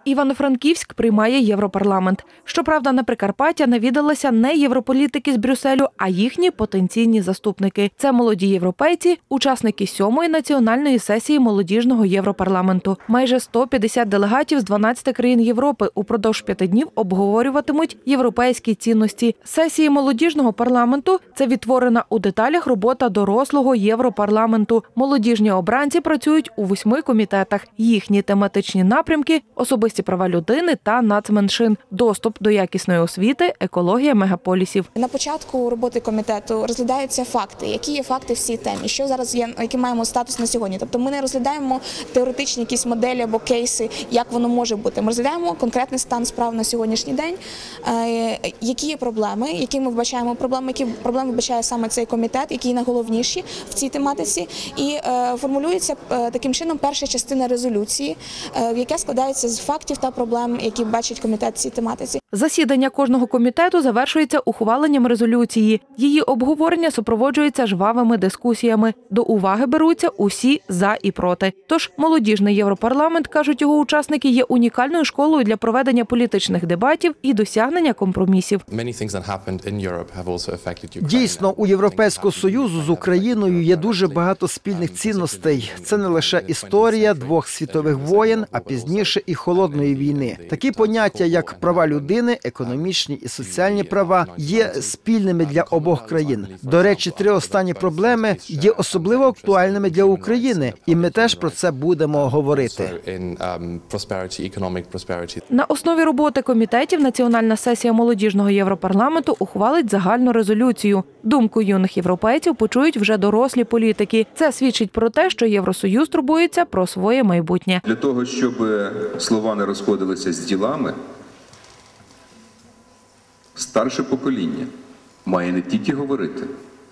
Івано-Франківськ приймає Європарламент. Щоправда, на Прикарпаття навідалися не європолітики з Брюсселю, а їхні потенційні заступники. Це молоді європейці, учасники 7-ї національної сесії молодіжного Європарламенту. Майже 150 делегатів з 12 країн Європи упродовж 5 днів обговорюватимуть європейські цінності. Сесії молодіжного парламенту – це відтворена у деталях робота дорослого Європарламенту. Молодіжні обранці працюють у 8 комітетах. Їхні тематичні напрямки – особисті права людини та нацменшин, доступ до якісної освіти, екологія мегаполісів. На початку роботи комітету розглядаються факти. Які є факти в цій темі? Що зараз є, який маємо статус на сьогодні? Тобто ми не розглядаємо теоретичні якісь моделі або кейси, як воно може бути. Ми розглядаємо конкретний стан справ на сьогоднішній день, які є проблеми, які ми вбачаємо проблеми, які проблеми вбачає саме цей комітет, які найголовніші в цій тематиці. І формулюється таким чином перша частина резолюції, яка складається з фактів та проблем, які бачить комітет в цій тематиці. Засідання кожного комітету завершується ухваленням резолюції. Її обговорення супроводжується жвавими дискусіями. До уваги беруться усі «за» і «проти». Тож молодіжний Європарламент, кажуть його учасники, є унікальною школою для проведення політичних дебатів і досягнення компромісів. Дійсно, у Європейського Союзу з Україною є дуже багато спільних цінностей. Це не лише історія 2 світових воєн, а пізніше і холодної війни. Такі поняття, як права людини, економічні і соціальні права, є спільними для обох країн. До речі, 3 останні проблеми є особливо актуальними для України, і ми теж про це будемо говорити. На основі роботи комітетів Національна сесія молодіжного Європарламенту ухвалить загальну резолюцію. Думку юних європейців почують вже дорослі політики. Це свідчить про те, що Євросоюз турбується про своє майбутнє. Для того, щоб слова не розходилися з ділами, старше покоління має не тільки говорити,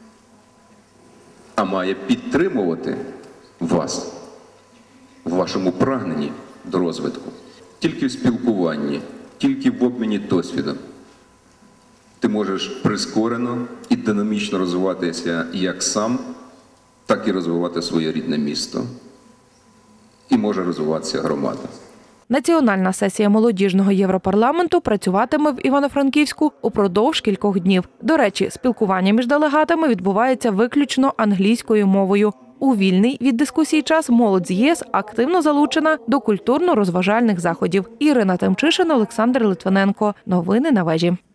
а має підтримувати вас в вашому прагненні до розвитку. Тільки в спілкуванні, тільки в обміні досвідом ти можеш прискорено і динамічно розвиватися як сам, так і розвивати своє рідне місто. І може розвиватися громада. Національна сесія молодіжного Європарламенту працюватиме в Івано-Франківську упродовж кількох днів. До речі, спілкування між делегатами відбувається виключно англійською мовою. У вільний від дискусій час молодь з ЄС активно залучена до культурно-розважальних заходів. Ірина Тимчишин, Олександр Литвиненко. Новини на вежі.